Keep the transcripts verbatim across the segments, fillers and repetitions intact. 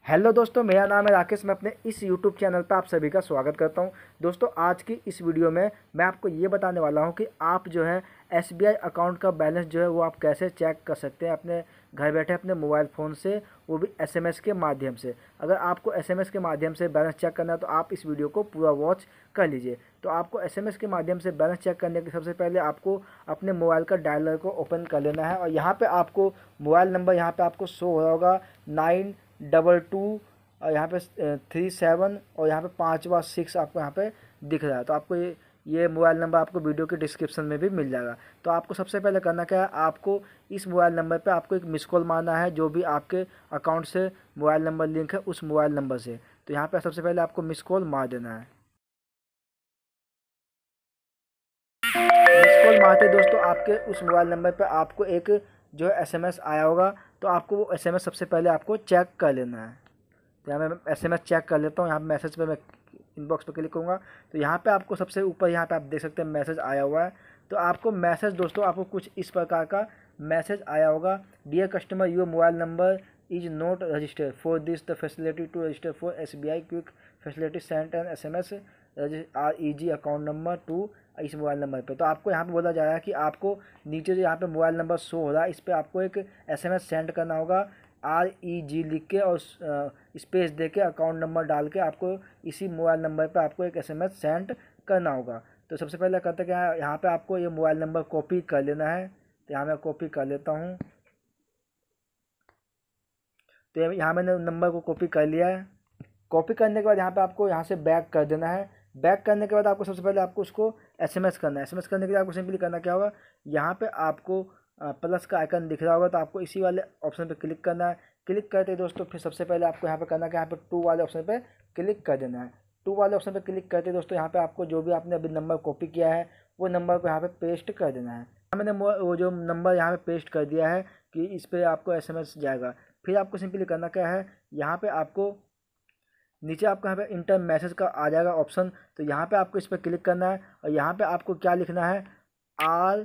Hello दोस्तों, मेरा नाम है राकेश। मैं अपने इस यूट्यूब चैनल पर आप सभी का स्वागत करता हूं। दोस्तों, आज की इस वीडियो में मैं आपको ये बताने वाला हूं कि आप जो है एस बी आई अकाउंट का बैलेंस जो है वो आप कैसे चेक कर सकते हैं अपने घर बैठे अपने मोबाइल फ़ोन से, वो भी एस एम एस के माध्यम से। अगर आपको एस एम एस के माध्यम से बैलेंस चेक करना है तो आप इस वीडियो को पूरा वॉच कर लीजिए। तो आपको एस एम एस के माध्यम से बैलेंस चेक करने के सबसे पहले आपको अपने मोबाइल का डायलर को ओपन कर लेना है और यहाँ पर आपको मोबाइल नंबर यहाँ पर आपको शो हो रहा होगा नाइन डबल टू और यहाँ पे थ्री सेवन और यहाँ पे पाँचवा सिक्स आपको यहाँ पे दिख रहा है। तो आपको ये ये मोबाइल नंबर आपको वीडियो के डिस्क्रिप्शन में भी मिल जाएगा। तो आपको सबसे पहले करना क्या है, आपको इस मोबाइल नंबर पे आपको एक मिस कॉल मारना है, जो भी आपके अकाउंट से मोबाइल नंबर लिंक है उस मोबाइल नंबर से। तो यहाँ पे सबसे पहले आपको मिस कॉल मार देना है। मिस कॉल मारते दोस्तों आपके उस मोबाइल नंबर पे आपको एक जो है एस एम एस आया होगा, तो आपको वो एस एम एस सबसे पहले आपको चेक कर लेना है। तो यहाँ मैं एस एम एस चेक कर लेता हूँ। यहाँ पे मैसेज पे मैं इनबॉक्स पे क्लिक करूँगा तो यहाँ पे आपको सबसे ऊपर यहाँ पे आप देख सकते हैं मैसेज आया हुआ है। तो आपको मैसेज दोस्तों आपको कुछ इस प्रकार का मैसेज आया होगा, dear customer your mobile number is not registered for this the facility to register for S B I quick facility send an S M S R E G account number to इस mobile number पे। तो आपको यहाँ पे बोला जा रहा है कि आपको नीचे जो यहाँ पे मोबाइल नंबर शो हो रहा है इस पर आपको एक एस एम एस सेंड करना होगा, आर ई जी लिख के और स्पेस दे के अकाउंट नंबर डाल के आपको इसी मोबाइल नंबर पे आपको एक एस एम एस सेंड करना होगा। तो सबसे पहले करते क्या है, यहाँ पे आपको ये मोबाइल नंबर कॉपी कर लेना है। तो यहाँ मैं कॉपी कर लेता हूँ। तो यहाँ मैंने नंबर को कॉपी कर लिया है। कॉपी करने के बाद यहाँ पे आपको यहाँ से बैक कर देना है। बैक करने के बाद आपको सबसे पहले आपको उसको एस एम एस करना है। एस एम एस करने के लिए आपको सिंपली करना क्या होगा, यहाँ पे आपको प्लस का आइकन दिख रहा होगा तो आपको इसी वाले ऑप्शन पे क्लिक करना है। क्लिक करते दोस्तों फिर सबसे पहले आपको यहाँ पे करना है कि यहाँ पे टू वाले ऑप्शन पे क्लिक कर देना है। टू वाले ऑप्शन पे क्लिक करते दोस्तों यहाँ पे आपको जो भी आपने अभी नंबर कॉपी किया है वो नंबर को यहाँ पे पेस्ट कर देना है। मैंने वो जो नंबर यहाँ पे पेस्ट कर दिया है कि इस पर आपको एस एम एस जाएगा। फिर आपको सिंपली करना क्या है, यहाँ पे आपको नीचे आपको यहाँ पे इंटर मैसेज का आ जाएगा ऑप्शन। तो यहाँ पे आपको इस पर क्लिक करना है और यहाँ पे आपको क्या लिखना है, आर,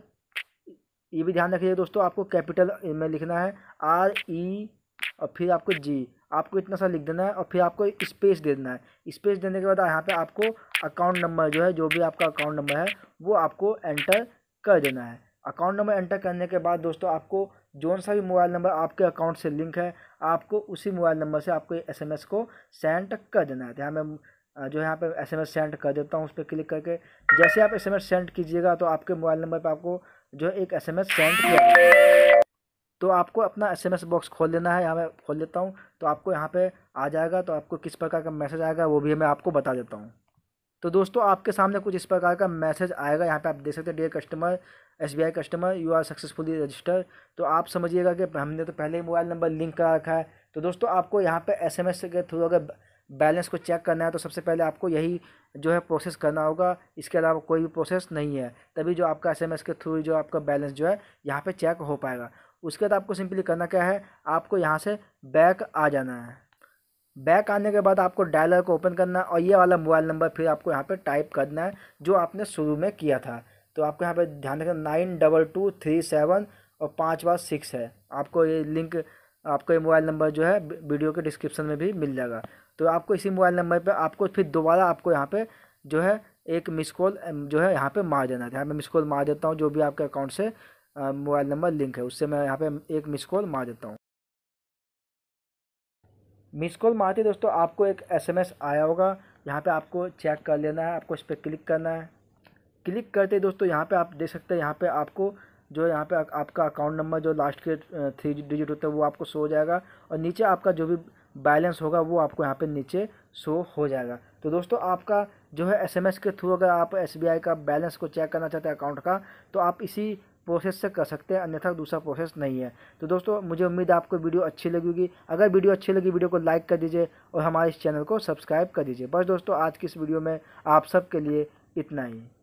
ये भी ध्यान रखिए दोस्तों, आपको कैपिटल में लिखना है आर ई और फिर आपको जी, आपको इतना सा लिख देना है और फिर आपको स्पेस दे देना है। स्पेस देने के बाद यहाँ पे आपको अकाउंट नंबर जो है, जो भी आपका अकाउंट नंबर है वो आपको एंटर कर देना है। अकाउंट नंबर एंटर करने के बाद दोस्तों आपको जो सा भी मोबाइल नंबर आपके अकाउंट से लिंक है आपको उसी मोबाइल नंबर से आपको एस एम एस को सेंड कर देना है। तो यहाँ मैं जो यहाँ पे एस एम एस सेंड कर देता हूँ, उस पर क्लिक करके जैसे आप एस एम एस सेंड कीजिएगा तो आपके मोबाइल नंबर पर आपको जो है एक एस एम एस सेंड किया। तो आपको अपना एस एम एस बॉक्स खोल लेना है। यहाँ मैं खोल लेता हूँ तो आपको यहाँ पे आ जाएगा। तो आपको किस प्रकार का मैसेज आएगा वो भी मैं आपको बता देता हूँ। तो दोस्तों आपके सामने कुछ इस प्रकार का मैसेज आएगा। यहाँ पे आप देख सकते हैं, dear customer S B I customer you are successfully register. तो आप समझिएगा कि हमने तो पहले ही मोबाइल नंबर लिंक करा रखा है। तो दोस्तों आपको यहाँ पे एस एम एस के थ्रू अगर बैलेंस को चेक करना है तो सबसे पहले आपको यही जो है प्रोसेस करना होगा, इसके अलावा कोई भी प्रोसेस नहीं है। तभी जो आपका एस एम एस के थ्रू जो आपका बैलेंस जो है यहाँ पे चेक हो पाएगा। उसके बाद आपको सिंपली करना क्या है, आपको यहाँ से बैक आ जाना है। बैक आने के बाद आपको डायलर को ओपन करना है और ये वाला मोबाइल नंबर फिर आपको यहाँ पे टाइप करना है जो आपने शुरू में किया था। तो आपको यहाँ पे ध्यान रखना nine double two three seven और पाँच बार सिक्स है। आपको ये लिंक, आपको ये मोबाइल नंबर जो है वीडियो के डिस्क्रिप्शन में भी मिल जाएगा। तो आपको इसी मोबाइल नंबर पे आपको फिर दोबारा आपको यहाँ पे जो है एक मिस कॉल जो है यहाँ पे मार देना है। यहाँ पे मिस कॉल मार देता हूँ, जो भी आपके अकाउंट से मोबाइल नंबर लिंक है उससे मैं यहाँ पे एक मिस कॉल मार देता हूँ। मिस कॉल मारते दोस्तों आपको एक एस एम एस आया होगा, यहाँ पे आपको चेक कर लेना है। आपको इस पर क्लिक करना है। क्लिक करते दोस्तों यहाँ पे आप देख सकते हैं, यहाँ पे आपको जो यहाँ पे आपका अकाउंट नंबर जो लास्ट के थ्री डिजिट होता है वो आपको शो हो जाएगा और नीचे आपका जो भी बैलेंस होगा वो आपको यहाँ पे नीचे शो हो जाएगा। तो दोस्तों आपका जो है एस एम एस के थ्रू अगर आप एस बी आई का बैलेंस को चेक करना चाहते हैं अकाउंट का, तो आप इसी प्रोसेस से कर सकते हैं, अन्यथा दूसरा प्रोसेस नहीं है। तो दोस्तों मुझे उम्मीद है आपको वीडियो अच्छी लगेगी। अगर वीडियो अच्छी लगी वीडियो को लाइक कर दीजिए और हमारे इस चैनल को सब्सक्राइब कर दीजिए। बस दोस्तों आज की इस वीडियो में आप सब के लिए इतना ही।